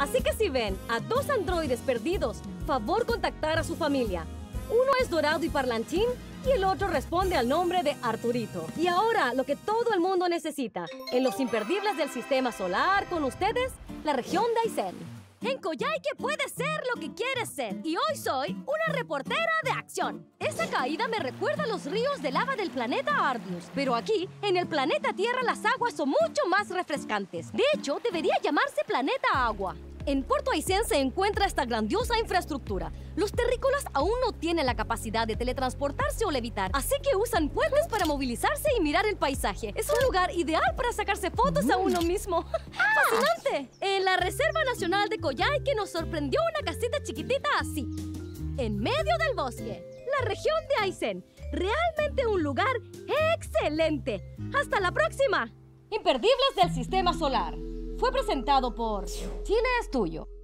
Así que si ven a dos androides perdidos, favor contactar a su familia. Uno es dorado y parlanchín y el otro responde al nombre de Arturito. Y ahora, lo que todo el mundo necesita. En los imperdibles del sistema solar, con ustedes, la región de Aysén. En Coyhaique puedes ser lo que quieres ser. Y hoy soy una reportera de acción. Esa caída me recuerda a los ríos de lava del planeta Ardius. Pero aquí, en el planeta Tierra, las aguas son mucho más refrescantes. De hecho, debería llamarse Planeta Agua. En Puerto Aysén se encuentra esta grandiosa infraestructura. Los terrícolas aún no tienen la capacidad de teletransportarse o levitar, así que usan puentes para movilizarse y mirar el paisaje. Es un lugar ideal para sacarse fotos a uno mismo. ¡Fascinante! En la Reserva Nacional de Coyhaique nos sorprendió una casita chiquitita así, en medio del bosque. La región de Aysén. Realmente un lugar excelente. ¡Hasta la próxima! Imperdibles del Sistema Solar. Fue presentado por Chile es Tuyo.